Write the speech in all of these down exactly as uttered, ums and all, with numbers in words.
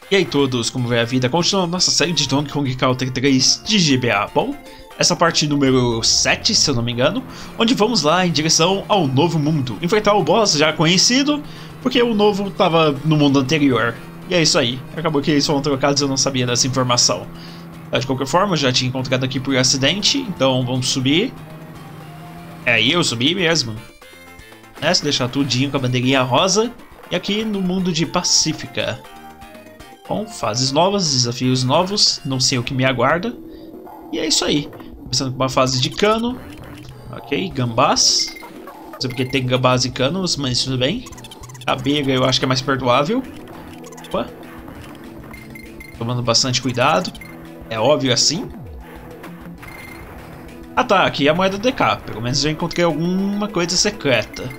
E aí todos, como vai a vida? Continuando nossa série de Donkey Kong Country três de G B A. Bom, essa parte número sete, se eu não me engano, onde vamos lá em direção ao novo mundo, enfrentar o boss já conhecido, porque o novo estava no mundo anterior. E é isso aí, acabou que eles foram trocados e eu não sabia dessa informação. De qualquer forma, eu já tinha encontrado aqui por acidente, então vamos subir. É aí, eu subi mesmo. É, se deixar tudinho com a bandeirinha rosa. E aqui no mundo de Pacífica. Bom, fases novas, desafios novos, não sei o que me aguarda. E é isso aí. Começando com uma fase de cano. Ok, gambás. Não sei porque tem gambás e canos, mas tudo bem. A abelha eu acho que é mais perdoável. Opa. Tomando bastante cuidado. É óbvio assim. Ah tá, aqui é a moeda D K. Pelo menos já encontrei alguma coisa secreta.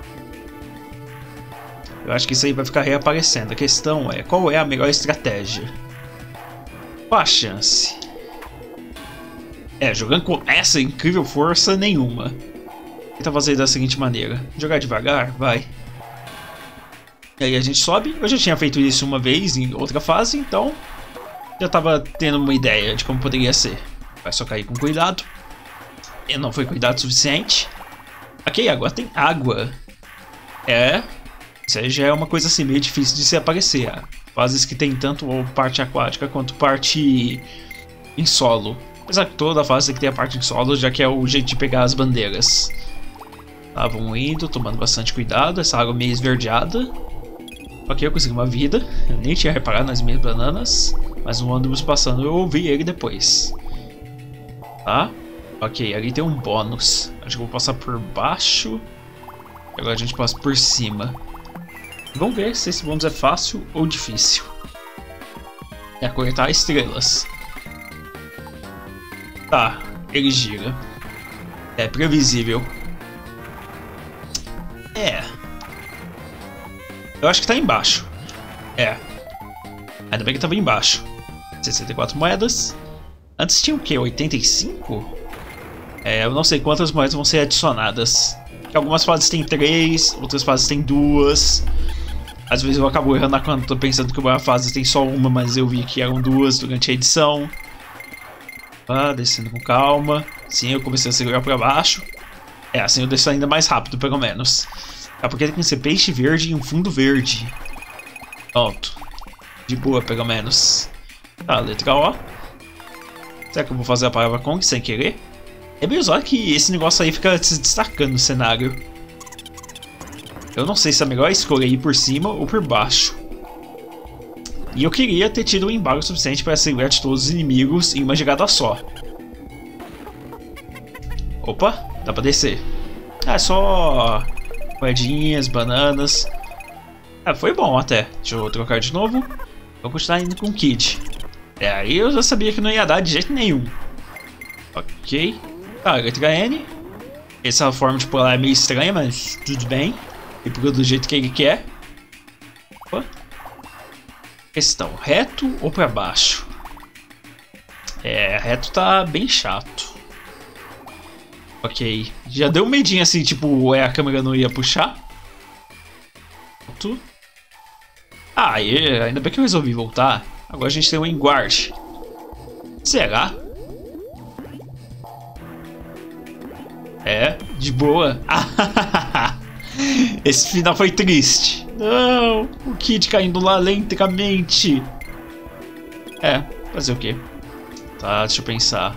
Eu acho que isso aí vai ficar reaparecendo. A questão é, qual é a melhor estratégia? Qual a chance? É, jogando com essa incrível força nenhuma. Tenta fazer da seguinte maneira. Jogar devagar, vai. E aí a gente sobe. Eu já tinha feito isso uma vez em outra fase, então já tava tendo uma ideia de como poderia ser. Vai só cair com cuidado. E não foi cuidado o suficiente. Ok, agora tem água. É... Isso aí já é uma coisa assim meio difícil de se aparecer. Fases que tem tanto parte aquática quanto parte em solo. Apesar que toda fase tem que ter a parte em solo, já que é o jeito de pegar as bandeiras. Tá, vamos indo, tomando bastante cuidado. Essa água meio esverdeada. Ok, eu consegui uma vida. Eu nem tinha reparado nas minhas bananas. Mas no ônibus passando eu ouvi ele depois. Tá? Ok, ali tem um bônus. Acho que eu vou passar por baixo. Agora a gente passa por cima. Vamos ver se esse bônus é fácil ou difícil. É coletar estrelas. Tá, ele gira. É previsível. É. Eu acho que tá embaixo. É. Ainda bem que tava embaixo. sessenta e quatro moedas. Antes tinha o quê? oitenta e cinco? É, eu não sei quantas moedas vão ser adicionadas. Algumas fases tem três, outras fases tem duas. Às vezes eu acabo errando na conta, tô pensando que uma fase tem só uma, mas eu vi que eram duas durante a edição. Ah, descendo com calma. Sim, eu comecei a segurar pra baixo. É, assim eu desço ainda mais rápido, pelo menos. É porque tem que ser peixe verde e um fundo verde. Pronto. De boa, pelo menos. Tá, letra O. Será que eu vou fazer a palavra Kong sem querer? É bem usado que esse negócio aí fica se destacando no cenário. Eu não sei se é melhor escolher ir por cima ou por baixo. E eu queria ter tido um embalo suficiente para segurar de todos os inimigos em uma jogada só. Opa, dá pra descer. Ah, é só moedinhas, bananas. Ah, foi bom até. Deixa eu trocar de novo. Vou continuar indo com o Kid. É, aí eu já sabia que não ia dar de jeito nenhum. Ok. Tá, letra N. Essa forma de pular é meio estranha, mas tudo bem. E pula do jeito que ele quer. Opa. Questão, reto ou pra baixo? É, reto tá bem chato. Ok. Já deu um medinho assim, tipo, é, a câmera não ia puxar. Ah, e, ainda bem que eu resolvi voltar. Agora a gente tem um enguarde. Será? É, de boa. Esse final foi triste. Não, o Kid caindo lá lentamente. É, fazer o quê? Tá, deixa eu pensar.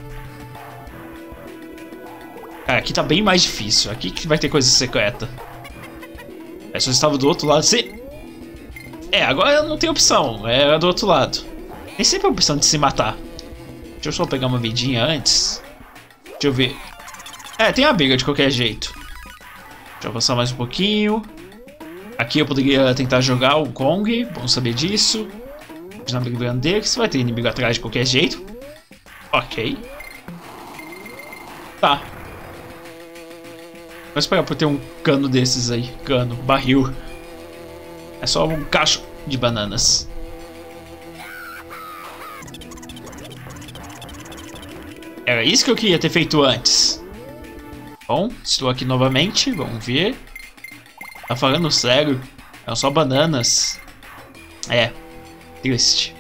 Cara, aqui tá bem mais difícil. Aqui que vai ter coisa secreta. É, se eu estava do outro lado, se... É, agora não tem opção. Era do outro lado. Nem sempre a opção de se matar. Deixa eu só pegar uma vidinha antes. Deixa eu ver. É, tem a briga de qualquer jeito. Deixa eu avançar mais um pouquinho. Aqui eu poderia tentar jogar o Kong. Bom saber disso. Na briga dele, que você vai ter inimigo atrás de qualquer jeito. Ok. Tá. Vou esperar por ter um cano desses aí. Cano, barril. É só um cacho de bananas. Era isso que eu queria ter feito antes. Bom, estou aqui novamente, vamos ver. Tá falando sério? São só bananas. É. Triste.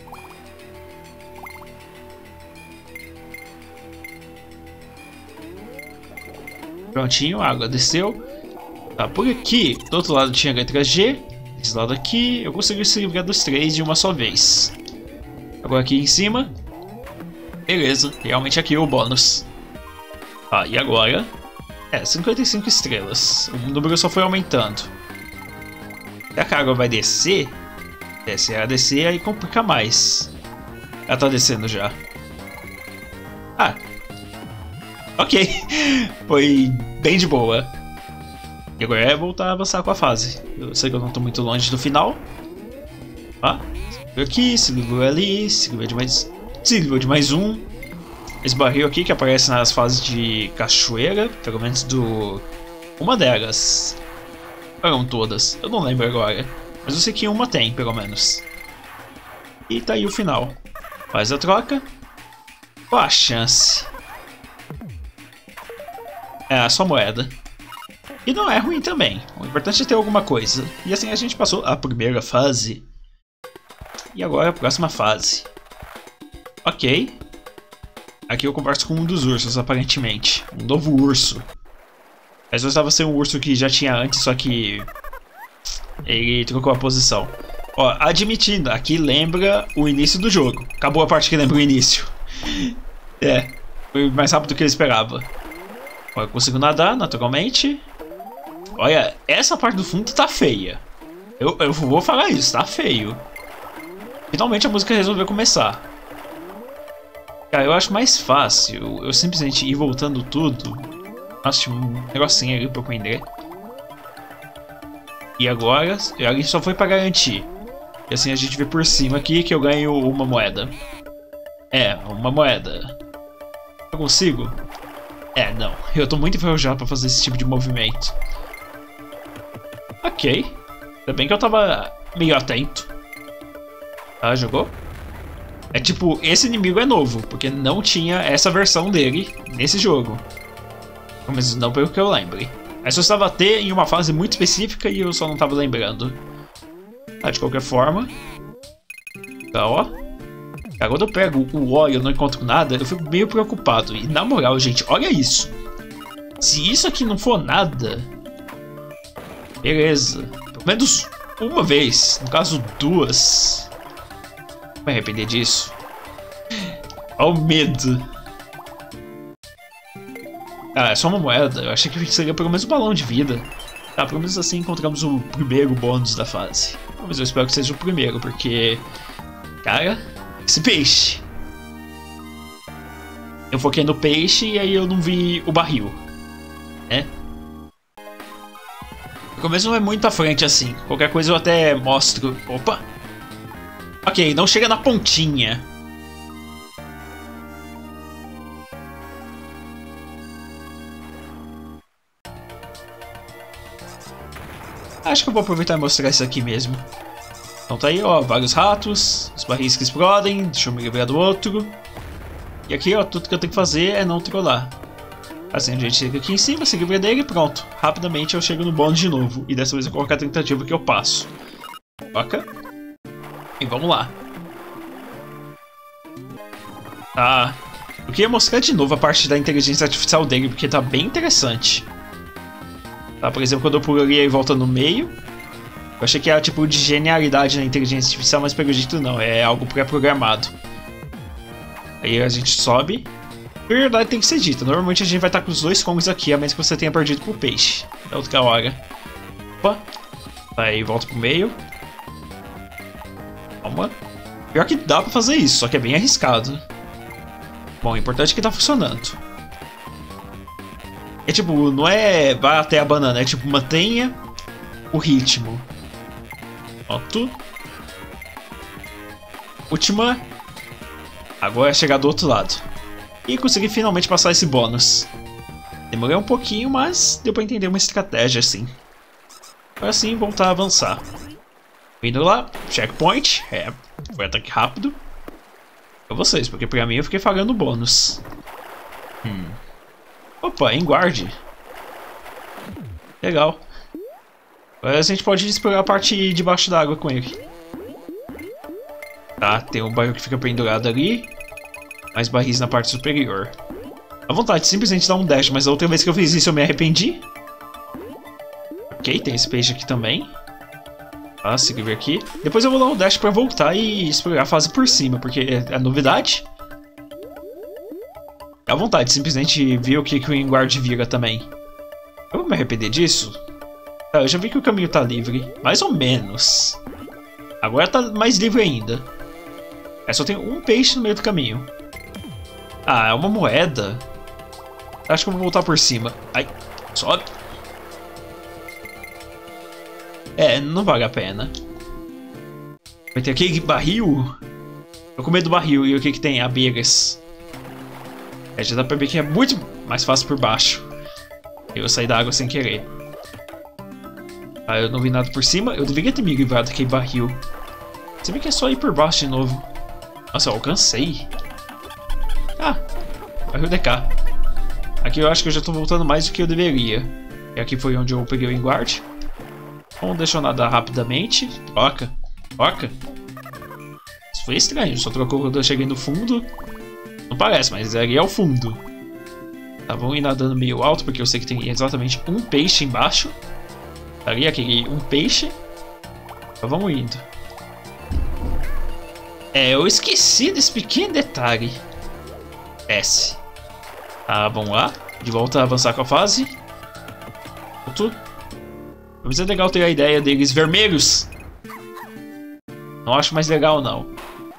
Prontinho, a água desceu. Tá, por aqui, do outro lado tinha a letra G. Desse lado aqui, eu consegui se livrar dos três de uma só vez. Agora aqui em cima. Beleza, realmente aqui é o bônus. Ah, e agora? É, cinquenta e cinco estrelas. O número só foi aumentando. Será que a água vai descer? É, se ela descer, aí complica mais. Ela tá descendo já. Ah. Ok. Foi bem de boa. E agora é voltar a avançar com a fase. Eu sei que eu não tô muito longe do final. Ah, segura aqui, segura ali, segura de mais... Segura de mais um. Esse barril aqui que aparece nas fases de cachoeira, pelo menos do... Uma delas. Foram todas, eu não lembro agora. Mas eu sei que uma tem, pelo menos. E tá aí o final. Faz a troca. Qual a chance? É, só moeda. E não é ruim também. O importante é ter alguma coisa. E assim a gente passou a primeira fase. E agora a próxima fase. Ok. Aqui eu converso com um dos ursos, aparentemente. Um novo urso. Mas eu estava sendo um urso que já tinha antes, só que... ele trocou a posição. Ó, admitindo, aqui lembra o início do jogo. Acabou a parte que lembra o início. É, foi mais rápido do que eu esperava. Ó, eu consigo nadar, naturalmente. Olha, essa parte do fundo tá feia. Eu, eu vou falar isso, tá feio. Finalmente a música resolveu começar. Cara, eu acho mais fácil eu simplesmente ir voltando tudo. Nossa, tinha um negocinho ali pra eu prender. E agora, ali só foi pra garantir. E assim a gente vê por cima aqui que eu ganho uma moeda. É, uma moeda. Eu consigo? É, não. Eu tô muito enferrujado pra fazer esse tipo de movimento. Ok. Ainda bem que eu tava meio atento. Ah, jogou? É tipo, esse inimigo é novo, porque não tinha essa versão dele nesse jogo. Mas não pelo que eu lembre. É só estava a ter em uma fase muito específica e eu só não estava lembrando. Tá, de qualquer forma. Tá, ó. Cara, quando eu pego o ó e eu não encontro nada, eu fico meio preocupado. E na moral, gente, olha isso. Se isso aqui não for nada... Beleza. Pelo menos uma vez. No caso, duas. Vou me arrepender disso. Olha o medo. Ah, é só uma moeda. Eu achei que seria pelo menos um balão de vida. Tá, pelo menos assim encontramos o primeiro bônus da fase. Mas eu espero que seja o primeiro, porque... Cara, esse peixe. Eu foquei no peixe e aí eu não vi o barril. Né? O começo não é muito à frente assim. Qualquer coisa eu até mostro. Opa! Ok, não chega na pontinha. Acho que eu vou aproveitar e mostrar isso aqui mesmo. Então tá aí, ó, vários ratos, os barris que explodem, deixa eu me livrar do outro. E aqui, ó, tudo que eu tenho que fazer é não trollar. Assim a gente chega aqui em cima, se livra dele e pronto. Rapidamente eu chego no bônus de novo. E dessa vez eu coloco a tentativa que eu passo. Toca. E vamos lá. Tá. Eu queria mostrar de novo a parte da inteligência artificial dele, porque tá bem interessante. Tá, por exemplo, quando eu pulo ali e volta no meio. Eu achei que era tipo de genialidade na inteligência artificial, mas pelo jeito não, é algo pré-programado. Aí a gente sobe. A verdade tem que ser dita, normalmente a gente vai estar com os dois Kongs aqui, a menos que você tenha perdido pro peixe. É outra hora. Opa. Aí volta pro meio. Calma. Pior que dá pra fazer isso, só que é bem arriscado. Bom, o importante é que tá funcionando. É tipo, não é vai até a banana, é tipo, mantenha o ritmo. Pronto. Última. Agora é chegar do outro lado. E consegui finalmente passar esse bônus. Demorei um pouquinho, mas deu pra entender uma estratégia assim. Agora sim, voltar a avançar. Indo lá, checkpoint. É, foi ataque rápido. Pra vocês, porque pra mim eu fiquei pagando bônus. Hum. Opa, enguarde. Legal. Agora a gente pode explorar a parte de baixo d'água com ele. Tá, tem um barril que fica pendurado ali. Mais barris na parte superior. À vontade, simplesmente dar um dash, mas a outra vez que eu fiz isso eu me arrependi. Ok, tem esse peixe aqui também. Tá, seguir aqui. Depois eu vou dar um dash pra voltar e explorar a fase por cima, porque é novidade. À vontade, simplesmente ver o que, que o Enguarde vira também. Eu vou me arrepender disso? Tá, eu já vi que o caminho tá livre. Mais ou menos. Agora tá mais livre ainda. É, só tem um peixe no meio do caminho. Ah, é uma moeda. Acho que eu vou voltar por cima. Ai, sobe. É, não vale a pena. Vai ter aquele barril. Eu com medo do barril. E o que que tem? Abelhas. É, já dá pra ver que é muito mais fácil por baixo. Eu saí da água sem querer. Ah, eu não vi nada por cima. Eu deveria ter me livrado daquele barril. Você vê que é só ir por baixo de novo. Nossa, eu alcancei. Ah, barril D K. Aqui eu acho que eu já tô voltando mais do que eu deveria. E aqui foi onde eu peguei o Enguarde. Vamos deixar eu nadar rapidamente. Troca, troca. Isso foi estranho, só trocou quando eu cheguei no fundo. Não parece, mas ali é o fundo. Tá, vamos ir nadando meio alto, porque eu sei que tem exatamente um peixe embaixo. Ali, aquele um peixe. Então vamos indo. É, eu esqueci desse pequeno detalhe. S. Tá, vamos lá. De volta a avançar com a fase. Pronto. Mas é legal ter a ideia deles vermelhos. Não acho mais legal, não.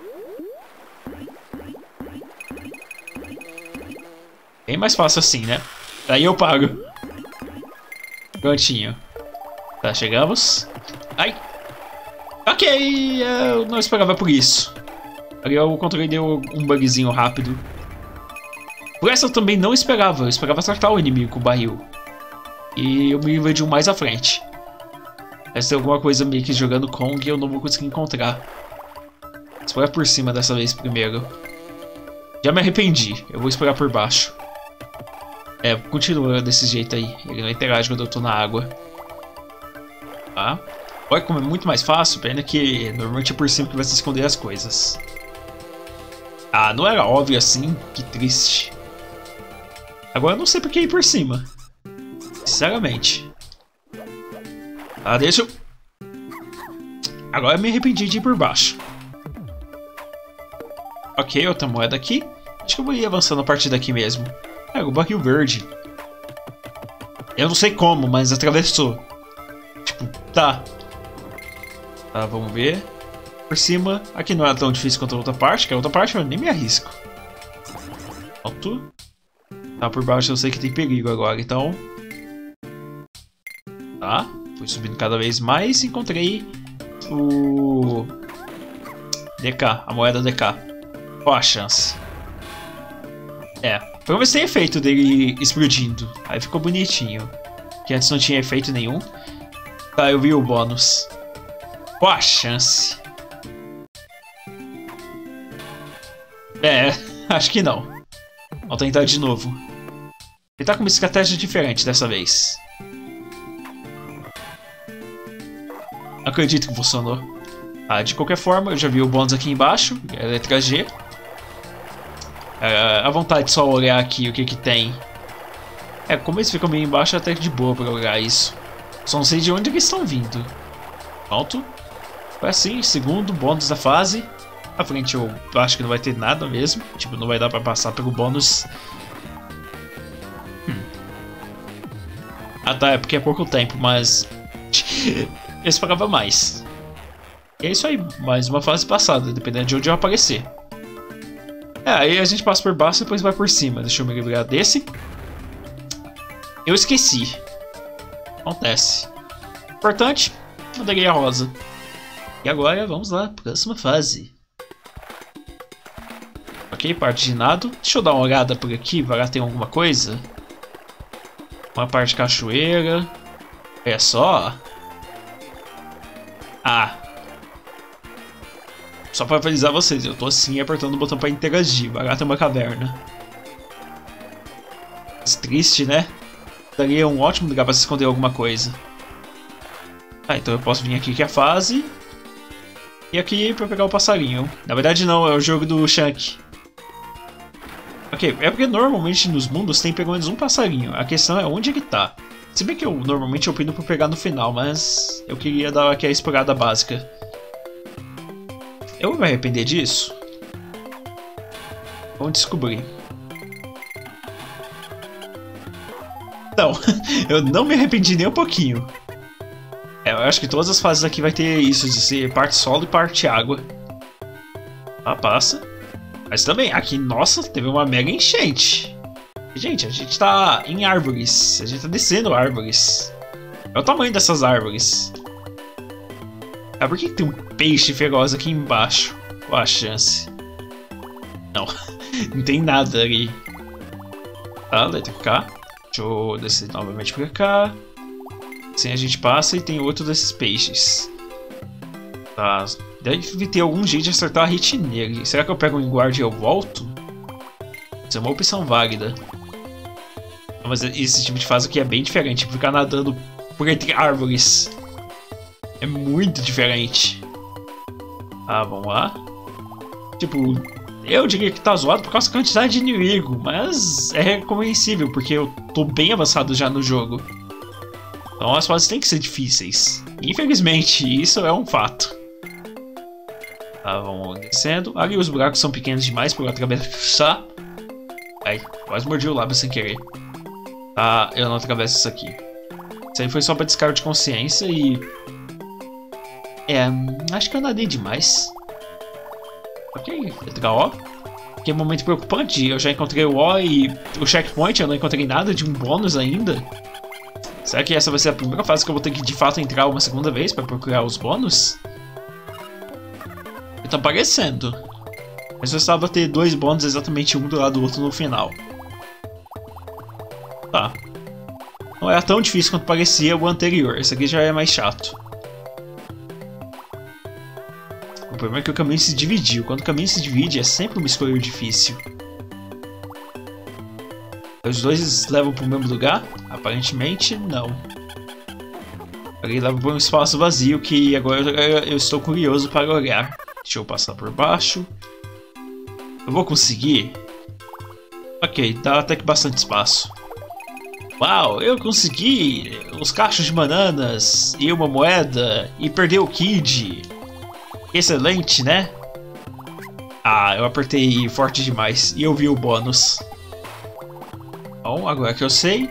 Bem mais fácil assim, né? Aí eu pago. Prontinho. Tá, chegamos. Ai. Ok, eu não esperava por isso. Ali o controle deu um bugzinho rápido. Por essa eu também não esperava. Eu esperava acertar o inimigo com o barril. E eu me livrei de um mais à frente. Mas tem alguma coisa meio que jogando Kong e eu não vou conseguir encontrar. Explorar por cima dessa vez primeiro. Já me arrependi. Eu vou explorar por baixo. É, continua desse jeito aí. Ele não interage quando eu tô na água. Tá. Olha como é muito mais fácil. Pena que normalmente é por cima que vai se esconder as coisas. Ah, não era óbvio assim? Que triste. Agora eu não sei por que ir por cima. Sinceramente. Ah, deixa eu... Agora eu me arrependi de ir por baixo. Ok, outra moeda aqui. Acho que eu vou ir avançando a partir daqui mesmo. É, o barril verde. Eu não sei como, mas atravessou. Tipo, tá. Tá, vamos ver. Por cima. Aqui não é tão difícil quanto a outra parte, que a outra parte eu nem me arrisco. Alto. Tá, por baixo eu sei que tem perigo agora, então... Tá. Fui subindo cada vez mais e encontrei o... D K, a moeda D K. Qual a chance? É, pelo menos tem efeito dele explodindo. Aí ficou bonitinho. Que antes não tinha efeito nenhum. Tá, eu vi o bônus. Qual a chance? É, acho que não. Vamos tentar de novo. Ele tá com uma estratégia diferente dessa vez. Acredito que funcionou. Ah, de qualquer forma, eu já vi o bônus aqui embaixo. É letra G. É, à vontade só olhar aqui o que que tem. É, como eles ficam meio embaixo, é até de boa pra olhar isso. Só não sei de onde eles estão vindo. Pronto. Foi assim, segundo bônus da fase. À frente eu acho que não vai ter nada mesmo. Tipo, não vai dar pra passar pelo bônus. Hum. Ah tá, é porque é pouco tempo, mas... eu esperava mais. E é isso aí, mais uma fase passada, dependendo de onde eu aparecer. É, aí a gente passa por baixo e depois vai por cima. Deixa eu me livrar desse. Eu esqueci. Acontece. Importante, mandaguei a rosa. E agora vamos lá, próxima fase. Ok, parte de nado. Deixa eu dar uma olhada por aqui, vai lá ter alguma coisa. Uma parte de cachoeira. É só. Ah. Só pra avisar vocês, eu tô assim apertando o botão pra interagir. Vai lá ter uma caverna. Mas triste, né? Daria um ótimo lugar pra se esconder alguma coisa. Ah, então eu posso vir aqui que é a fase. E aqui pra pegar o passarinho. Na verdade não, é o jogo do Shank. Ok, é porque normalmente nos mundos tem pelo menos um passarinho. A questão é onde ele tá. Se bem que eu normalmente opino por pegar no final, mas eu queria dar aqui a explorada básica. Eu vou me arrepender disso? Vamos descobrir. Não, eu não me arrependi nem um pouquinho. É, eu acho que todas as fases aqui vai ter isso, de ser parte solo e parte água. Ah, passa. Mas também, aqui, nossa, teve uma mega enchente. Gente, a gente tá em árvores. A gente tá descendo árvores. Olha o tamanho dessas árvores. Ah, por que tem um peixe feroz aqui embaixo? Qual a chance? Não, não tem nada ali. Tá, letra K. Deixa eu descer novamente pra cá. Assim a gente passa e tem outro desses peixes. Tá, deve ter algum jeito de acertar a hit nele. Será que eu pego um guarda e eu volto? Isso é uma opção válida. Mas esse tipo de fase aqui é bem diferente. Ficar nadando por entre árvores. É muito diferente. Ah, vamos lá. Tipo, eu diria que tá zoado por causa da quantidade de inimigo. Mas é compreensível, porque eu tô bem avançado já no jogo. Então as fases têm que ser difíceis. Infelizmente, isso é um fato. Tá, vamos descendo. Ali os buracos são pequenos demais para eu atravessar. Ai, quase mordi o lábio sem querer. Ah, eu não atravesso isso aqui. Isso aí foi só pra descargo de consciência e... É, acho que eu nadei demais. Ok, letra O. Que é um momento preocupante. Eu já encontrei o O e o checkpoint, eu não encontrei nada de um bônus ainda. Será que essa vai ser a primeira fase que eu vou ter que de fato entrar uma segunda vez para procurar os bônus? Tá parecendo. Mas eu estava a ter dois bônus exatamente um do lado do outro no final. Tá. Não era tão difícil quanto parecia o anterior. Esse aqui já é mais chato. O problema é que o caminho se dividiu. Quando o caminho se divide é sempre uma escolha difícil. Os dois levam para o mesmo lugar? Aparentemente, não. Ele leva para um espaço vazio que agora eu estou curioso para olhar. Deixa eu passar por baixo. Eu vou conseguir? Ok, dá até que bastante espaço. Uau, eu consegui! Os cachos de bananas e uma moeda e perder o Kid. Excelente, né? Ah, eu apertei forte demais e eu vi o bônus. Bom, agora que eu sei.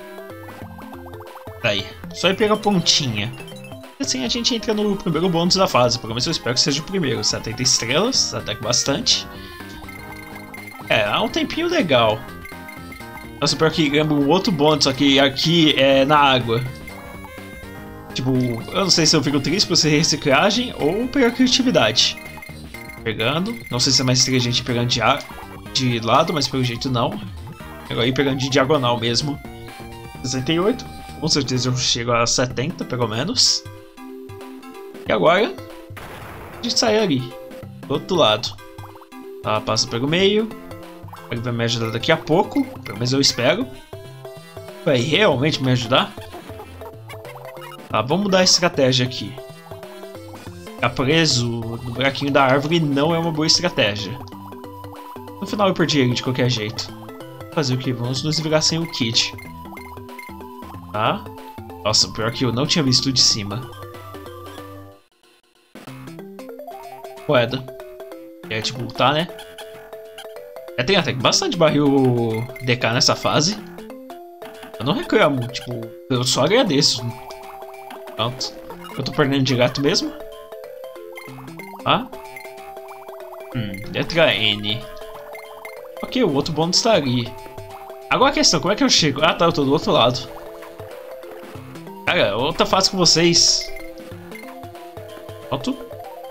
Daí, só ir pegar a pontinha. Assim a gente entra no primeiro bônus da fase. Pelo menos eu espero que seja o primeiro. setenta estrelas, até que bastante. É, há um tempinho legal. Nossa, pior que lembra um outro bônus, só que aqui é na água. Tipo, eu não sei se eu fico triste por ser reciclagem ou pegar criatividade. Pegando, não sei se é mais inteligente pegando de, ar, de lado, mas pelo jeito não. Agora ir pegando de diagonal mesmo. sessenta e oito, com certeza eu chego a setenta pelo menos. E agora a gente sai ali, do outro lado. Tá, passa pelo meio. Ele vai me ajudar daqui a pouco, pelo menos eu espero. Vai realmente me ajudar? Tá, vamos mudar a estratégia aqui. Ficar preso no buraquinho da árvore não é uma boa estratégia. No final eu perdi ele de qualquer jeito. Fazer o que? Vamos nos virar sem o kit. Tá? Nossa, pior que eu não tinha visto de cima. Moeda. É tipo, tá, né? É, tem até bastante barril D K nessa fase. Eu não reclamo, tipo, eu só agradeço. Pronto. Eu tô perdendo de gato mesmo. Tá? Hum, letra N. Ok, o outro bônus tá ali. Agora a questão, como é que eu chego? Ah tá, eu tô do outro lado. Cara, outra fase com vocês. Pronto.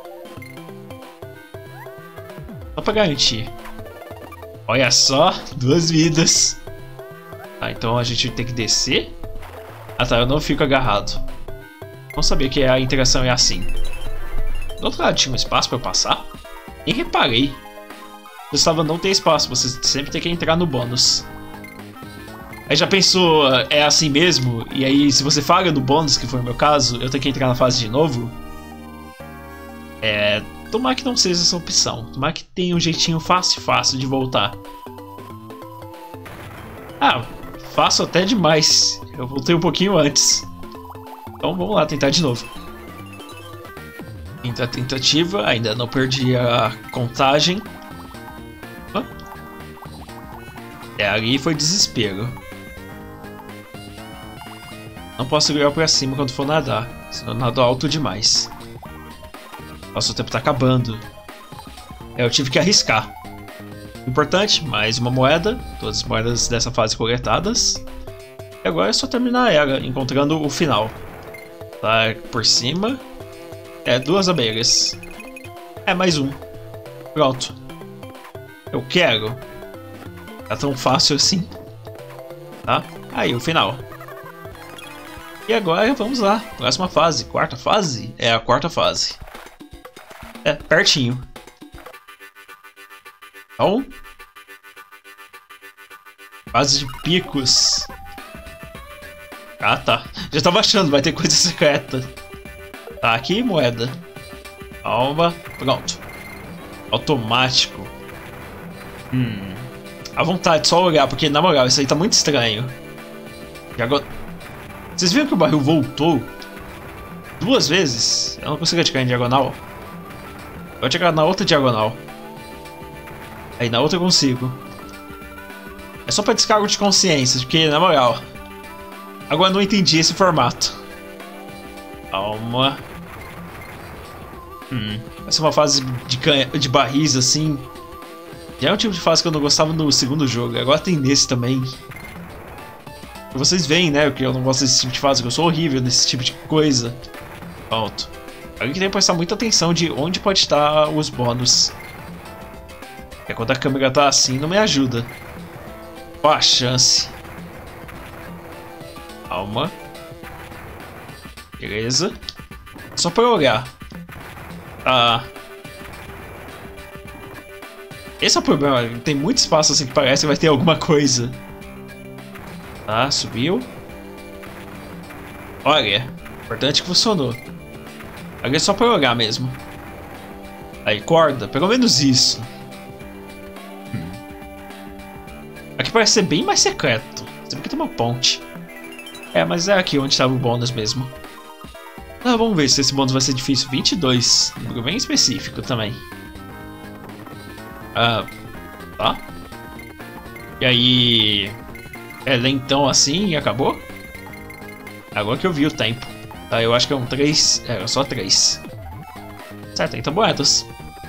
Só pra garantir. Olha só, duas vidas. Tá, então a gente tem que descer. Ah tá, eu não fico agarrado. Não sabia que a interação é assim. Do outro lado tinha um espaço pra eu passar? Nem reparei. Eu estava não ter espaço, você sempre tem que entrar no bônus. Aí já pensou, é assim mesmo? E aí se você falha no bônus, que foi o meu caso, eu tenho que entrar na fase de novo? É... Tomara que não seja essa opção. Tomara que tenha um jeitinho fácil fácil de voltar. Ah, fácil até demais. Eu voltei um pouquinho antes. Então vamos lá tentar de novo. Quinta tentativa, ainda não perdi a contagem. Hã? É, ali foi desespero. Não posso virar pra cima quando for nadar, senão eu nado alto demais. Nossa, o tempo tá acabando. É, eu tive que arriscar. Importante, mais uma moeda. Todas as moedas dessa fase coletadas. E agora é só terminar ela, encontrando o final. Tá por cima. É, duas abelhas. É, mais um. Pronto. Eu quero. Tá tão fácil assim. Tá? Aí, o final. E agora, vamos lá. Próxima fase. Quarta fase? É a quarta fase. É, pertinho. Então... Fase de picos. Ah, tá. Já tava achando, vai ter coisa secreta. Tá, aqui, moeda. Calma. Pronto. Automático. Hum. À vontade, só olhar, porque na moral, isso aí tá muito estranho. E agora... Vocês viram que o barril voltou? Duas vezes? Eu não consigo atirar em diagonal. Eu vou atirar na outra diagonal. Aí na outra eu consigo. É só pra descargo de consciência, porque na moral... Agora eu não entendi esse formato. Calma. Hum, vai ser uma fase de, canha, de barris assim. Já é um tipo de fase que eu não gostava no segundo jogo. Agora tem nesse também. E vocês veem, né, que eu não gosto desse tipo de fase, que eu sou horrível nesse tipo de coisa. Pronto. Agora que tem que prestar muita atenção de onde pode estar os bônus. Porque quando a câmera tá assim, não me ajuda. Ó a chance. Calma. Beleza. Só pra olhar. Ah. Esse é o problema. Tem muito espaço assim que parece que vai ter alguma coisa. Tá, subiu. Olha. Importante que funcionou. Agora é só pra olhar mesmo. Aí, corda. Pelo menos isso. Hum. Aqui parece ser bem mais secreto. Você vê que tem uma ponte. É, mas é aqui onde estava o bônus mesmo. Ah, vamos ver se esse bônus vai ser difícil. vinte e dois. Um número bem específico também. Ah, tá. E aí... É lentão assim e acabou? Agora que eu vi o tempo. Tá, eu acho que é um três. É, só três. setenta moedas.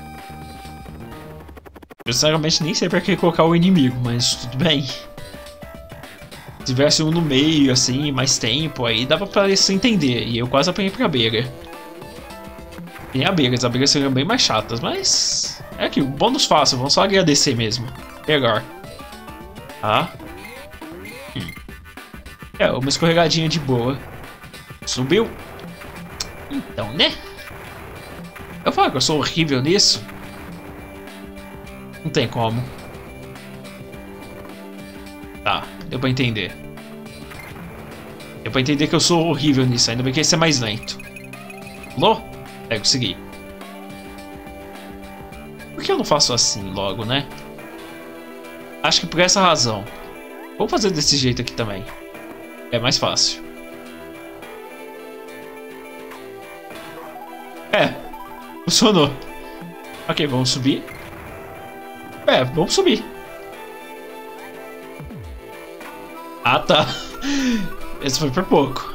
Eu sinceramente nem sei pra que colocar o inimigo, mas tudo bem. Se tivesse um no meio, assim, mais tempo, aí dava pra se entender. E eu quase apanhei pra beira. Tem abelhas, as abelhas seriam bem mais chatas, mas... É que o bônus fácil, vamos só agradecer mesmo. Pegar. Tá. Hum. É, uma escorregadinha de boa. Subiu. Então, né? Eu falo que eu sou horrível nisso. Não tem como. Tá, deu pra entender. Deu pra entender que eu sou horrível nisso, ainda bem que esse é mais lento. Alô? É, consegui. Por que eu não faço assim logo, né? Acho que por essa razão. Vou fazer desse jeito aqui também. É mais fácil. É, funcionou. Ok, vamos subir. É, vamos subir. Ah, tá. Esse foi por pouco.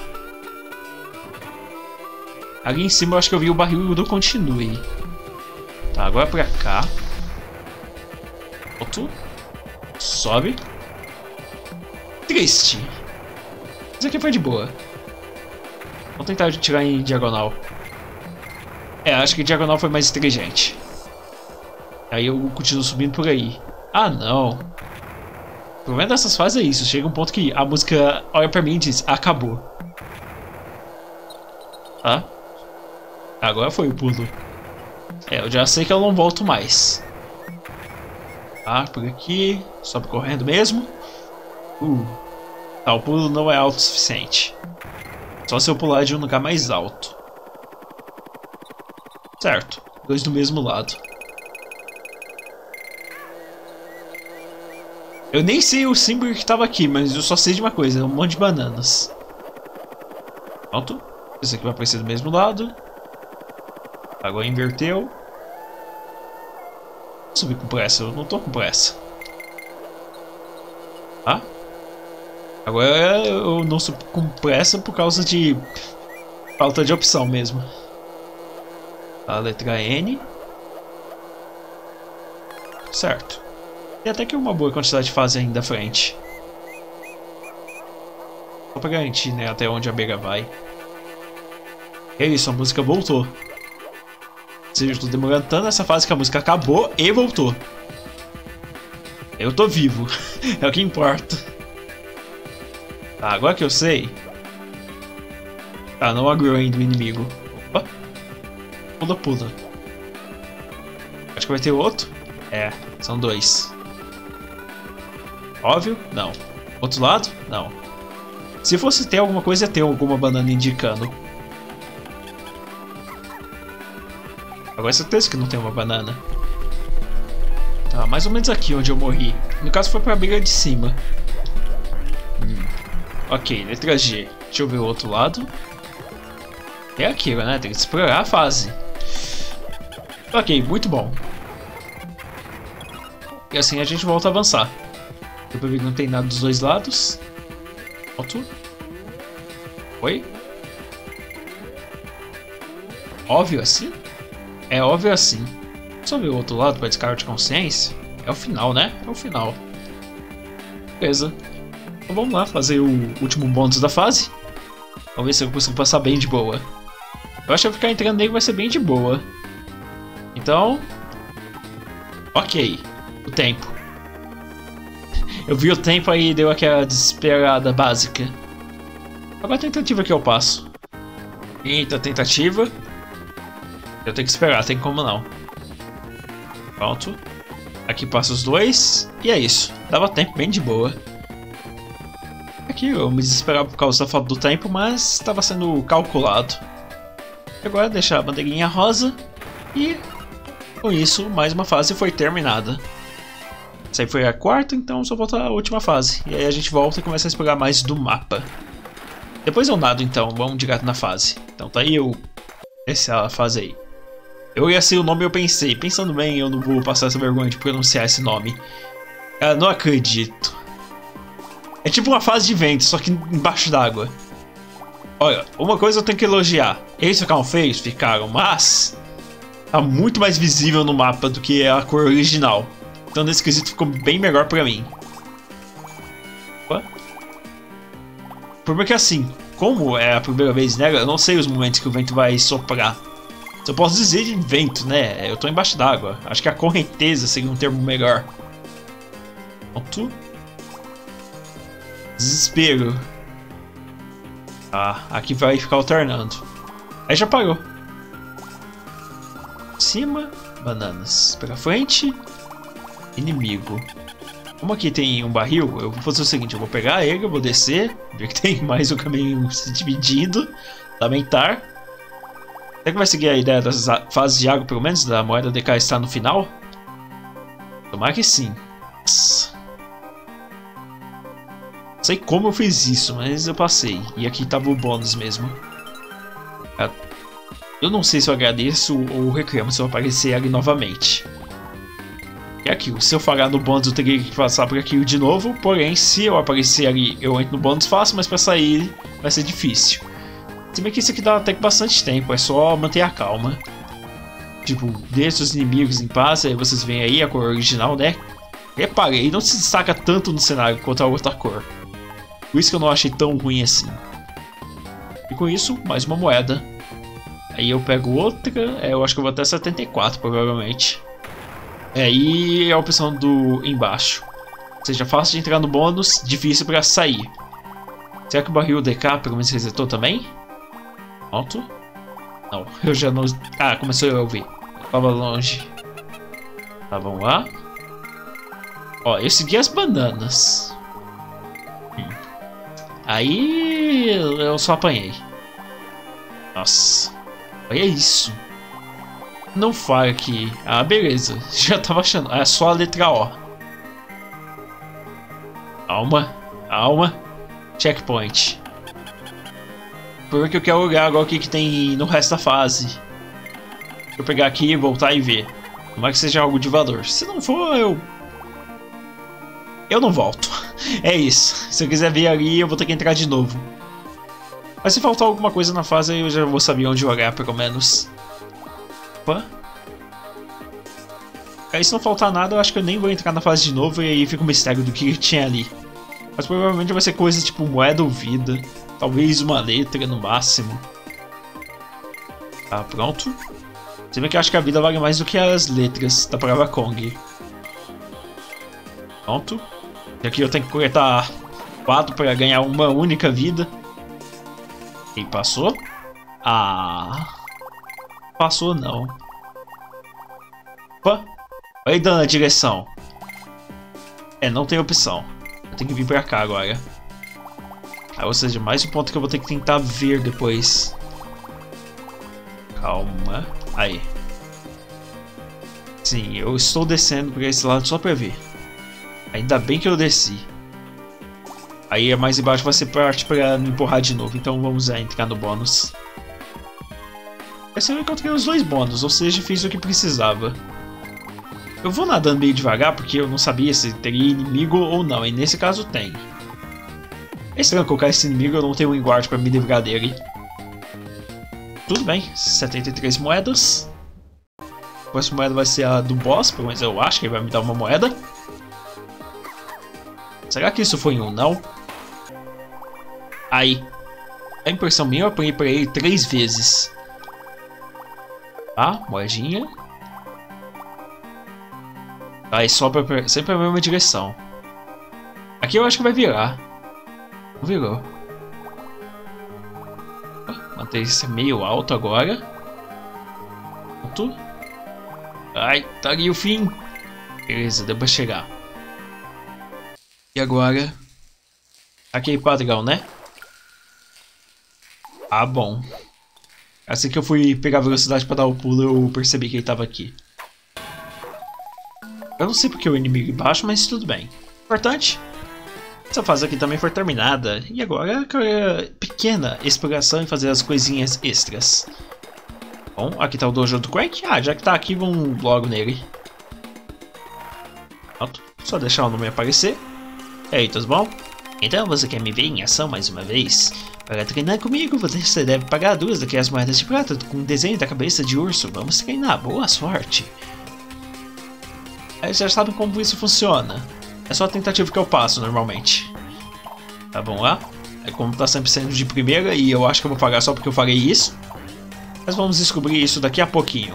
Ali em cima eu acho que eu vi o barril do continue. Tá, agora pra cá. Outro. Sobe. Triste. Isso aqui foi de boa. Vamos tentar tirar em diagonal. É, acho que diagonal foi mais inteligente. Aí eu continuo subindo por aí. Ah, não. O problema dessas fases é isso. Chega um ponto que a música olha pra mim e diz, acabou. Tá? Agora foi o pulo. É, eu já sei que eu não volto mais. Tá, por aqui. Sobe correndo mesmo. Uh. Tá, o pulo não é alto o suficiente. Só se eu pular de um lugar mais alto. Certo. Dois do mesmo lado. Eu nem sei o símbolo que tava aqui, mas eu só sei de uma coisa, é um monte de bananas. Pronto. Esse aqui vai aparecer do mesmo lado. Agora inverteu. Vou subir com pressa, eu não tô com pressa. Tá? Agora eu não subo com pressa por causa de falta de opção mesmo. A letra N. Certo. Tem até que uma boa quantidade de fase ainda à frente. Só pra garantir, né, até onde a Bega vai. É isso, a música voltou. Ou seja, eu tô demorando tanto nessa fase que a música acabou e voltou. Eu tô vivo. É o que importa. Tá, agora que eu sei. Tá, não agriou ainda o inimigo. Opa. Pula, pula. Acho que vai ter outro. É, são dois. Óbvio? Não. Outro lado? Não. Se fosse ter alguma coisa, ia ter alguma banana indicando. Agora é certeza que não tem uma banana. Tá, mais ou menos aqui onde eu morri. No caso foi pra briga de cima. Hum. Ok, letra G. Deixa eu ver o outro lado. É aquilo, né? Tem que explorar a fase. Ok, muito bom. E assim a gente volta a avançar. Deu pra ver que não tem nada dos dois lados. Outro. Oi? Óbvio assim? É óbvio assim. Só ver o outro lado para descarga de consciência. É o final, né? É o final. Beleza. Então vamos lá fazer o último bônus da fase. Vamos ver se eu consigo passar bem de boa. Eu acho que ficar entrando nele vai ser bem de boa. Então... Ok. O tempo. Eu vi o tempo aí e deu aquela desesperada básica. Agora a tentativa que eu passo. Eita, tentativa. Eu tenho que esperar, tem como não. Pronto. Aqui passa os dois. E é isso. Dava tempo bem de boa. Aqui eu me desesperava por causa da falta do tempo, mas estava sendo calculado. Agora deixar a bandeirinha rosa. E com isso, mais uma fase foi terminada. Essa aí foi a quarta, então só falta a última fase. E aí a gente volta e começa a explorar mais do mapa. Depois eu nado então, vamos direto na fase. Então tá aí eu... essa fase aí. Eu ia ser o nome e eu pensei, pensando bem, eu não vou passar essa vergonha de pronunciar esse nome. Eu não acredito. É tipo uma fase de vento, só que embaixo d'água. Olha, uma coisa eu tenho que elogiar. Eles ficaram feios? Ficaram, mas... tá muito mais visível no mapa do que a cor original. Então nesse quesito ficou bem melhor pra mim. Opa. Porque assim, como é a primeira vez, né? Eu não sei os momentos que o vento vai soprar. Eu posso dizer de vento, né? Eu tô embaixo d'água. Acho que a correnteza seria um termo melhor. Pronto. Desespero. Ah, aqui vai ficar alternando. Aí já parou. Cima, bananas. Pra frente, inimigo. Como aqui tem um barril, eu vou fazer o seguinte, eu vou pegar ele, eu vou descer, ver que tem mais um caminho se dividindo. Lamentar. Será que vai seguir a ideia das fases de água, pelo menos, da moeda D K estar no final? Tomara que sim. Não sei como eu fiz isso, mas eu passei. E aqui tava o bônus mesmo. Eu não sei se eu agradeço ou reclamo se eu aparecer ali novamente. É aquilo, se eu falhar no bônus eu teria que passar por aquilo de novo. Porém, se eu aparecer ali, eu entro no bônus fácil, mas pra sair vai ser difícil. Se bem que isso aqui dá até que bastante tempo, é só manter a calma. Tipo, deixa os inimigos em paz, aí vocês veem aí a cor original, né? Reparei, não se destaca tanto no cenário quanto a outra cor. Por isso que eu não achei tão ruim assim. E com isso, mais uma moeda. Aí eu pego outra, é, eu acho que eu vou até setenta e quatro provavelmente. É, e a opção do embaixo. Ou seja, fácil de entrar no bônus, difícil pra sair. Será que o barril D K pelo menos resetou também? Pronto. Não, eu já não... Ah, começou a ouvir. Eu tava longe. Tá, vamos lá. Ó, eu segui as bananas. Hum. Aí eu só apanhei. Nossa. Olha isso. Não faz aqui. Ah, beleza. Já tava achando. É só a letra O. Calma. Calma. Checkpoint. Porque eu quero olhar agora o que, que tem no resto da fase. Deixa eu pegar aqui, voltar e ver. Tomara que seja algo de valor. Se não for, eu... Eu não volto. É isso. Se eu quiser ver ali, eu vou ter que entrar de novo. Mas se faltar alguma coisa na fase, eu já vou saber onde olhar, pelo menos. Opa. Aí se não faltar nada, eu acho que eu nem vou entrar na fase de novo. E aí fica o mistério do que tinha ali. Mas provavelmente vai ser coisa tipo moeda ou vida. Talvez uma letra no máximo. Tá, pronto. Você vê que eu acho que a vida vale mais do que as letras da palavra Kong. Pronto. E aqui eu tenho que coletar quatro para ganhar uma única vida. E passou? Ah... Passou não. Opa! Olha aí dando a direção. É, não tem opção. Eu tenho que vir pra cá agora. Ah, ou seja, mais um ponto que eu vou ter que tentar ver depois. Calma. Aí. Sim, eu estou descendo por esse lado só pra ver. Ainda bem que eu desci. Aí mais embaixo vai ser parte pra me empurrar de novo. Então vamos é, entrar no bônus. Esse eu encontrei os dois bônus, ou seja, fiz o que precisava. Eu vou nadando meio devagar porque eu não sabia se teria inimigo ou não, e nesse caso tem. É estranho colocar esse inimigo, eu não tenho um guard para me livrar dele. Tudo bem, setenta e três moedas. A próxima moeda vai ser a do boss, pelo menos eu acho que ele vai me dar uma moeda. Será que isso foi um não? Aí. A impressão minha, eu apanhei pra ele três vezes. Tá, moedinha. Aí sobe sempre a mesma direção. Aqui eu acho que vai virar. Não virou. Manter isso meio alto agora. Pronto. Ai, tá ali o fim. Beleza, deu pra chegar. E agora? Aquele padrão, né? Ah, bom. Assim que eu fui pegar a velocidade pra dar o pulo, eu percebi que ele tava aqui. Eu não sei porque o inimigo embaixo, mas tudo bem. Importante. Essa fase aqui também foi terminada. E agora aquela pequena exploração e fazer as coisinhas extras. Bom, aqui tá o dojo do Crank. Ah, já que tá aqui, vamos logo nele. Pronto. Só deixar o nome aparecer. E aí, tudo bom? Então você quer me ver em ação mais uma vez? Para treinar comigo, você deve pagar duas daquelas moedas de prata com um desenho da cabeça de urso. Vamos treinar, boa sorte! Aí já sabem como isso funciona. É só a tentativa que eu passo normalmente. Tá bom lá? É como tá sempre sendo de primeira e eu acho que eu vou pagar só porque eu falei isso. Mas vamos descobrir isso daqui a pouquinho.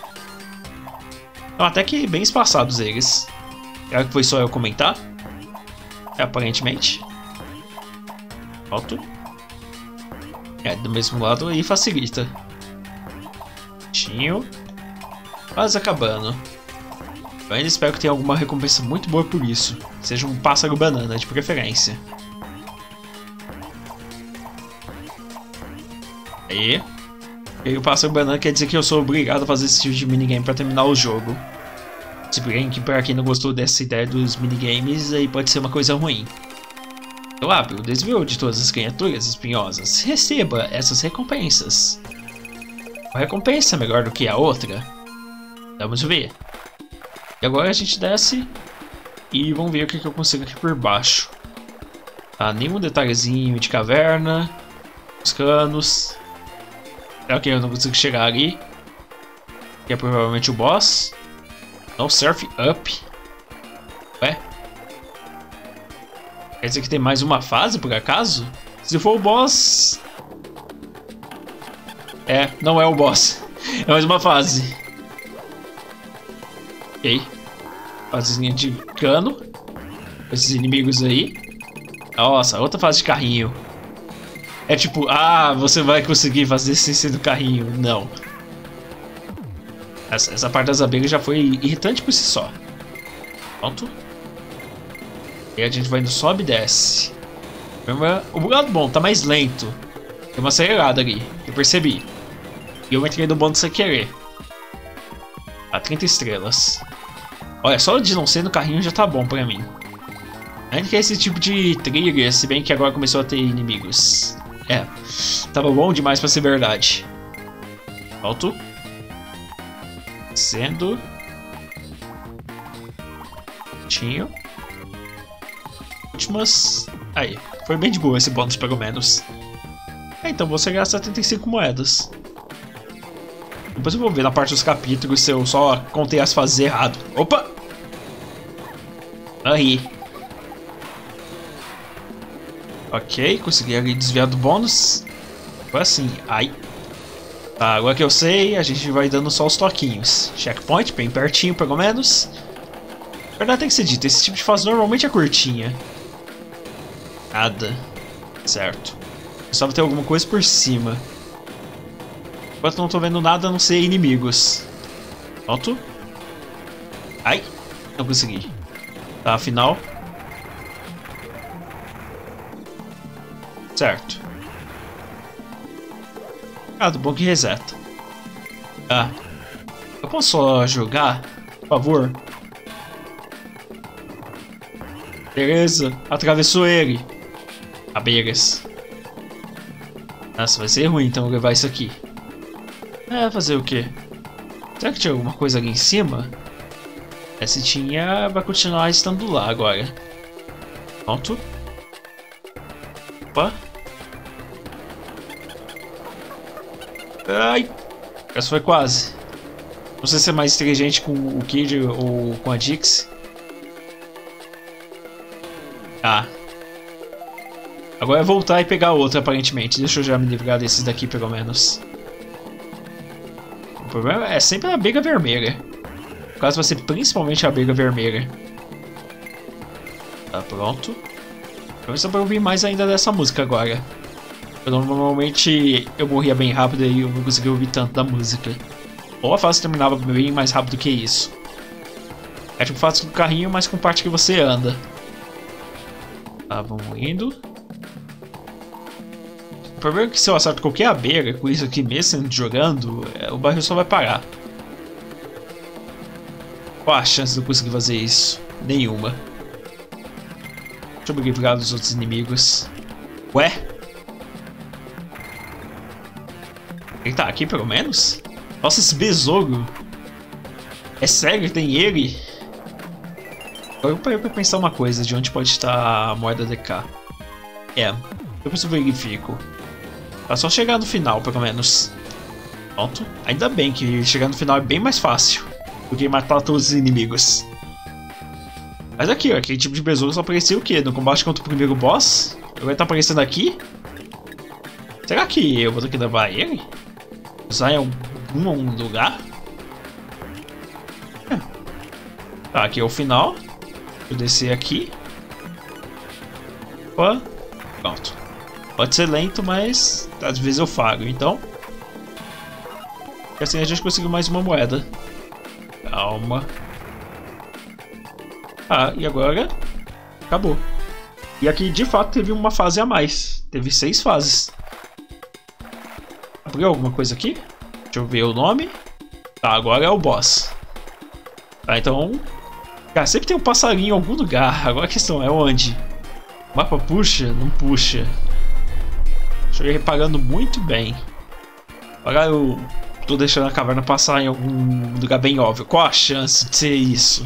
Então até que bem espaçados eles. Será que foi só eu comentar? É, aparentemente. Pronto. É, do mesmo lado aí facilita. Tinho. Quase acabando. Eu ainda espero que tenha alguma recompensa muito boa por isso. Seja um pássaro banana, de preferência. Aí. E o pássaro banana quer dizer que eu sou obrigado a fazer esse tipo de minigame pra terminar o jogo. Se bem que pra quem não gostou dessa ideia dos minigames, aí pode ser uma coisa ruim. Eu abro o desvio de todas as criaturas espinhosas. Receba essas recompensas. Uma recompensa melhor do que a outra? Vamos ver. E agora a gente desce e vamos ver o que, que eu consigo aqui por baixo. Tá, nenhum detalhezinho de caverna. Os canos. Ok, eu não consigo chegar ali. Que é provavelmente o boss. Não surf up. Ué? Quer dizer que tem mais uma fase por acaso? Se for o boss... É, não é o boss. É mais uma fase. Ok. Fasezinha de cano. Esses inimigos aí. Nossa, outra fase de carrinho. É tipo, ah, você vai conseguir fazer sem ser do carrinho. Não. Essa, essa parte das abelhas já foi irritante por si só. Pronto. E a gente vai indo, sobe e desce. O lado bom, tá mais lento. Tem uma acelerada ali, eu percebi. E eu entrei no bônus sem querer. A trinta estrelas. Olha, só de não ser no carrinho já tá bom pra mim. Ainda que é esse tipo de trigger, se bem que agora começou a ter inimigos. É, tava bom demais pra ser verdade. Alto. Sendo. Tinho. Últimas. Aí, foi bem de boa esse bônus pelo menos. É, então você gasta setenta e cinco moedas. Depois eu vou ver na parte dos capítulos se eu só contei as fases errado. Opa! Aí. Ok, consegui ali desviar do bônus. Agora sim. Ai. Tá, agora que eu sei, a gente vai dando só os toquinhos. Checkpoint, bem pertinho pelo menos. Na verdade tem que ser dito, esse tipo de fase normalmente é curtinha. Nada. Certo. Precisava ter alguma coisa por cima. Enquanto não tô vendo nada a não ser inimigos. Alto. Ai. Não consegui. Tá, final. Certo. Ah, do bom que reseta. Ah. Eu posso só jogar? Por favor. Beleza. Atravessou ele. Abelhas. Nossa, vai ser ruim então levar isso aqui. É, fazer o quê? Será que tinha alguma coisa ali em cima? É, se tinha, vai continuar estando lá agora. Pronto. Opa. Ai. Essa foi quase. Não sei se é mais inteligente com o Kid ou com a Dix. Ah. Agora é voltar e pegar outra, aparentemente. Deixa eu já me livrar desses daqui, pelo menos. O problema é sempre a abelha vermelha. No caso, vai ser principalmente a abelha vermelha. Tá pronto. Vamos pra ouvir mais ainda dessa música agora. Eu, normalmente eu morria bem rápido e eu não conseguia ouvir tanto da música. Ou a fase terminava bem mais rápido que isso. É tipo fase do carrinho, mas com parte que você anda. Tá, vamos indo. O problema é que se eu acerto qualquer abelha com isso aqui mesmo jogando, é, o barril só vai parar. Qual a chance de eu conseguir fazer isso? Nenhuma. Deixa eu me livrar dos outros inimigos. Ué? Ele tá aqui pelo menos? Nossa, esse besouro. É sério que tem ele? Agora eu parei pra pensar uma coisa, de onde pode estar a moeda D K. É, depois eu verifico. Tá só chegar no final, pelo menos. Pronto. Ainda bem que chegar no final é bem mais fácil do que matar todos os inimigos. Mas aqui, ó, aquele tipo de besouro só aparecia o quê? No combate contra o primeiro boss? Ele vai estar aparecendo aqui? Será que eu vou ter que levar ele? Usar em algum lugar? É. Tá, aqui é o final. Vou descer aqui. Opa. Pronto. Pode ser lento, mas às vezes eu falho, então. E assim a gente conseguiu mais uma moeda. Calma. Ah, e agora? Acabou. E aqui de fato teve uma fase a mais. Teve seis fases. Abriu alguma coisa aqui? Deixa eu ver o nome. Tá, agora é o boss. Tá, então... Cara, sempre tem um passarinho em algum lugar. Agora a questão é onde? O mapa puxa? Não puxa. Cheguei reparando muito bem. Agora eu tô deixando a caverna passar em algum lugar bem óbvio. Qual a chance de ser isso?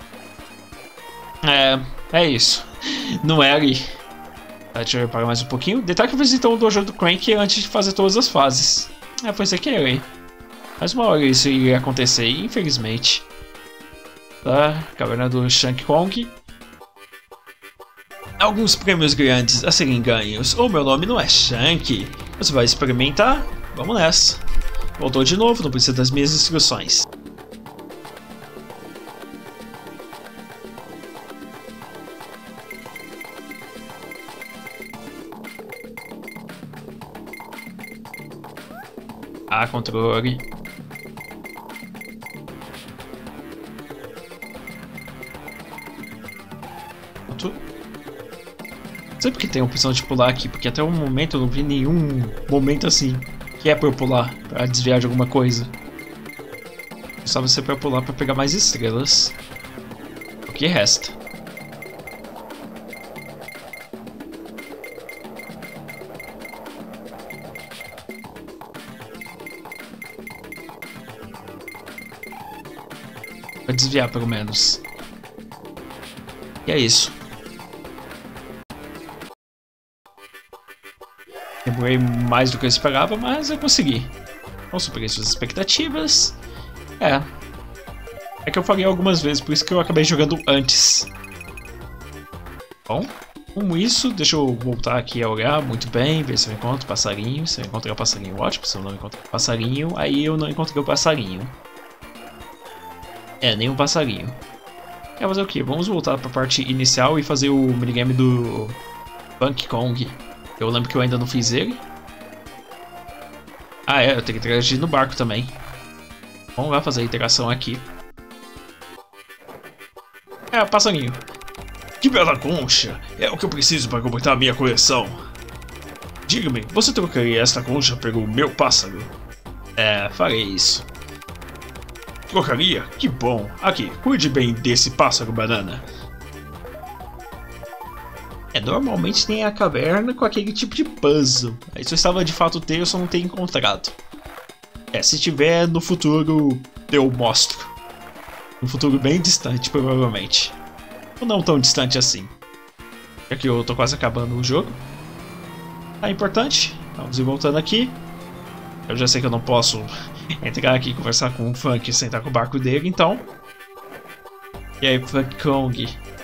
É... É isso. Não é ali. Tá, deixa eu reparar mais um pouquinho. Detalhe que eu fiz então o dojo do Crank antes de fazer todas as fases. É, foi isso aqui, aí. Mais uma hora isso ia acontecer, infelizmente. Tá, caverna do Shank Kong. Alguns prêmios grandes a serem ganhos. O meu nome não é Shank. Você vai experimentar? Vamos nessa. Voltou de novo, não precisa das minhas instruções. Ah, controle. Pronto. Não sei porque tem a opção de pular aqui, porque até o momento eu não vi nenhum momento assim que é pra eu pular, pra desviar de alguma coisa. Só você pra pular pra pegar mais estrelas. O que resta? Vou desviar pelo menos. E é isso. Demorei mais do que eu esperava, mas eu consegui. Não superei suas expectativas. É. É que eu falei algumas vezes, por isso que eu acabei jogando antes. Bom, como isso, deixa eu voltar aqui a olhar muito bem, ver se eu encontro passarinho. Se eu encontrar o passarinho, ótimo. Se eu não encontrar o passarinho, aí eu não encontrei o passarinho. É, nem um passarinho. É, fazer o que? Vamos voltar para a parte inicial e fazer o minigame do Funky Kong. Eu lembro que eu ainda não fiz ele. Ah, é, eu tenho que interagir no barco também. Vamos lá fazer a interação aqui. É, passarinho. Que bela concha! É o que eu preciso para completar a minha coleção. Diga-me, você trocaria esta concha pelo meu pássaro? É, farei isso. Trocaria? Que bom. Aqui, cuide bem desse pássaro banana. É, normalmente tem a caverna com aquele tipo de puzzle. Aí se eu estava de fato ter, eu só não tenho encontrado. É, se tiver no futuro, eu mostro. Um futuro bem distante, provavelmente. Ou não tão distante assim. Já que eu tô quase acabando o jogo. Ah, importante. Vamos ir voltando aqui. Eu já sei que eu não posso entrar aqui e conversar com o Funk e sentar com o barco dele, então. E aí, Funky Kong?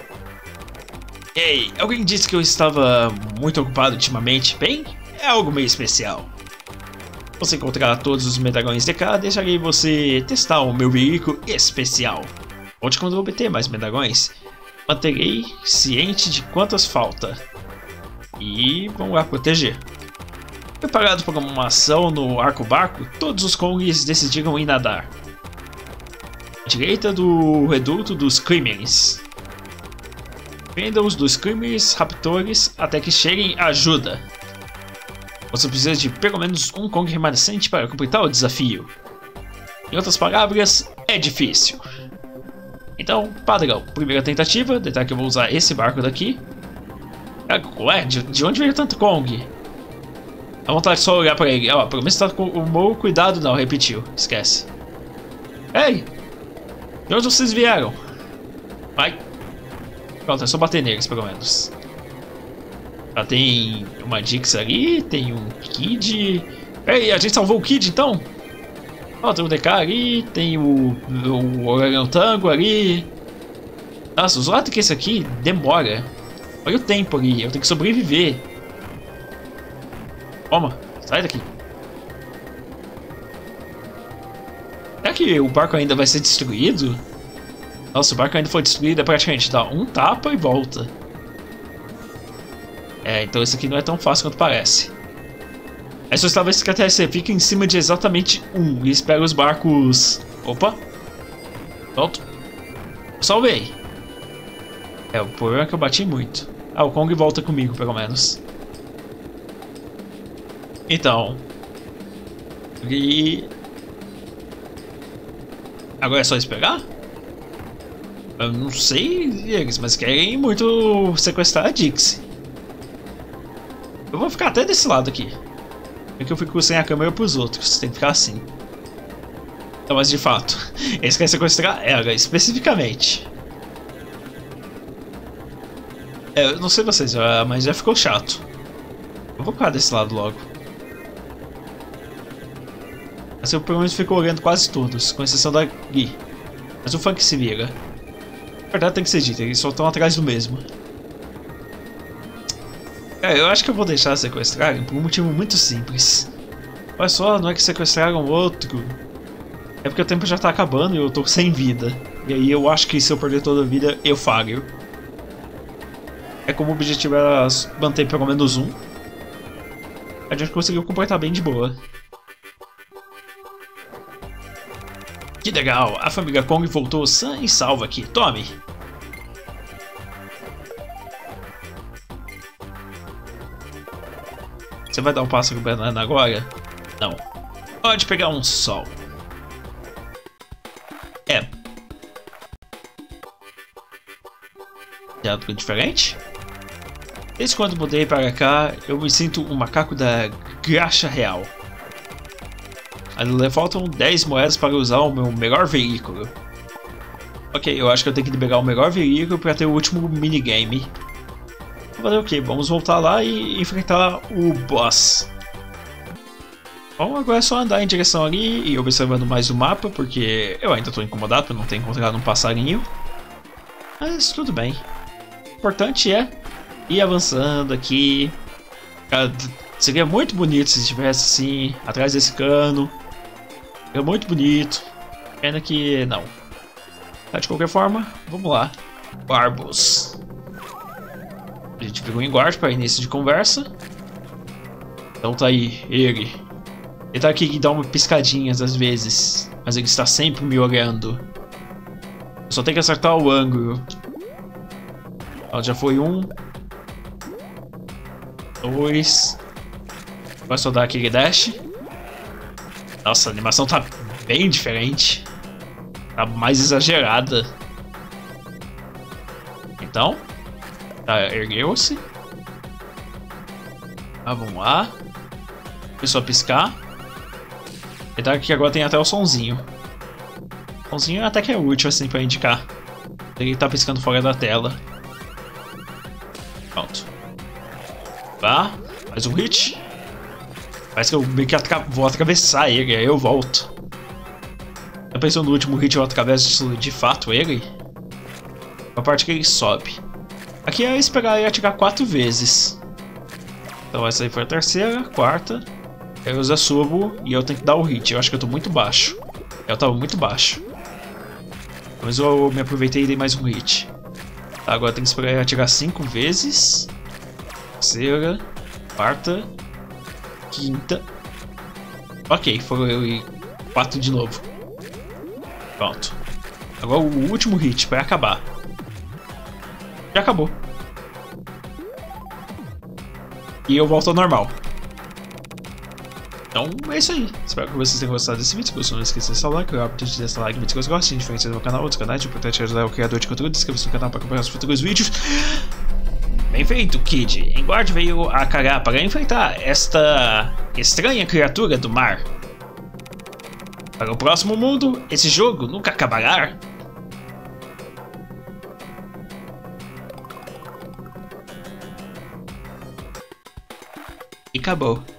Ei, alguém disse que eu estava muito ocupado ultimamente. Bem, é algo meio especial. Você encontrar todos os medalhões de cá, deixarei você testar o meu veículo especial. Onde quando eu obter mais medalhões, manterei ciente de quantas falta. E vamos lá proteger. Preparado para uma ação no arco-barco, todos os Kongs decidiram ir nadar. À direita do reduto dos Screamers. Prenda-os dos Screamers Raptors até que cheguem a ajuda. Você precisa de pelo menos um Kong remanescente para completar o desafio. Em outras palavras, é difícil. Então, padrão, primeira tentativa, detalhe que eu vou usar esse barco daqui. Ué, de, de onde veio tanto Kong? Dá vontade de só olhar pra ele. Ó, pelo menos tá com o meu cuidado. Não, repetiu. Esquece. Ei! De onde vocês vieram? Vai. Pronto, é só bater neles, pelo menos. Já tem uma Dix ali, tem um Kid. Ei, a gente salvou o Kid, então? Ó, tem o D K ali, tem o, o Orangotango ali. Nossa, o zoado que esse aqui demora. Olha o tempo ali, eu tenho que sobreviver. Toma, sai daqui. Será que o barco ainda vai ser destruído? Nossa, o barco ainda foi destruído, é praticamente dá um tapa e volta. É, então esse aqui não é tão fácil quanto parece. Aí só estava que até você fica em cima de exatamente um e espera os barcos... Opa! Pronto. Salvei. É, o problema é que eu bati muito. Ah, o Kong volta comigo, pelo menos. Então... E... Agora é só esperar? Eu não sei eles, mas querem muito sequestrar a Dixie. Eu vou ficar até desse lado aqui. Porque eu fico sem a câmera pros outros, tem que ficar assim. Então, mas de fato, eles querem sequestrar ela, especificamente. É, eu não sei vocês, mas já ficou chato. Eu vou ficar desse lado logo. Mas eu pelo menos fico olhando quase todos, com exceção da Gui. Mas o Funk se vira. Na verdade tem que ser dito, eles só estão atrás do mesmo. É, eu acho que eu vou deixar sequestrarem por um motivo muito simples. Olha só, não é que sequestraram outro. É porque o tempo já tá acabando e eu tô sem vida. E aí eu acho que se eu perder toda a vida, eu falho. É como o objetivo era manter pelo menos um. A gente conseguiu completar bem de boa. Que legal, a família Kong voltou sã e salva aqui, tome! Você vai dar um pássaro banana agora? Não. Pode pegar um sol. Tem algo diferente? Desde quando mudei para cá, eu me sinto um macaco da graxa real. Ainda faltam dez moedas para usar o meu melhor veículo. Ok, eu acho que eu tenho que liberar o melhor veículo para ter o último minigame. Vou fazer o que? Vamos voltar lá e enfrentar o boss. Bom, agora é só andar em direção ali e observando mais o mapa, porque eu ainda estou incomodado por não ter encontrado um passarinho. Mas tudo bem. O importante é ir avançando aqui. Cara, seria muito bonito se estivesse assim, atrás desse cano. Seria muito bonito. Pena que não. Mas de qualquer forma, vamos lá. Barbos. A gente pegou um engorde para início de conversa. Então tá aí, ele. Ele tá aqui e dá uma piscadinha às vezes, mas ele está sempre me olhando. Eu só tenho que acertar o ângulo. Ó, já foi um. Dois. Vai só dar aquele dash. Nossa, a animação tá bem diferente. Tá mais exagerada. Então. Tá, ergueu-se. Ah, vamos lá. Começou a piscar. E tá aqui agora tem até o sonzinho. O sonzinho até que é útil assim pra indicar. Ele tá piscando fora da tela. Pronto. Tá, mais um hit. Parece que eu meio que atra vou atravessar ele, aí eu volto. Já pensou no último hit eu atravesso de fato ele? A parte que ele sobe. Aqui é esperar ele atirar quatro vezes. Então essa aí foi a terceira, quarta. Eu já subo e eu tenho que dar o hit. Eu acho que eu tô muito baixo. Eu tava muito baixo. Mas eu me aproveitei e dei mais um hit. Tá, agora tem que esperar ele atirar cinco vezes. Terceira, quarta, quinta. Ok, foi quatro de novo. Pronto. Agora o último hit para acabar. Já acabou. E eu volto ao normal. Então é isso aí. Espero que vocês tenham gostado desse vídeo. Se gostou, não esqueça de deixar o like. Eu apetite de deixar o like. Se vocês gostam, diferente do meu canal, outros canais, é importante ajudar o criador de conteúdo. Inscreva-se no canal para acompanhar os futuros vídeos. Bem feito, Kid. Engord veio a cagar para enfrentar esta estranha criatura do mar. Para o próximo mundo, esse jogo nunca acabará. E acabou.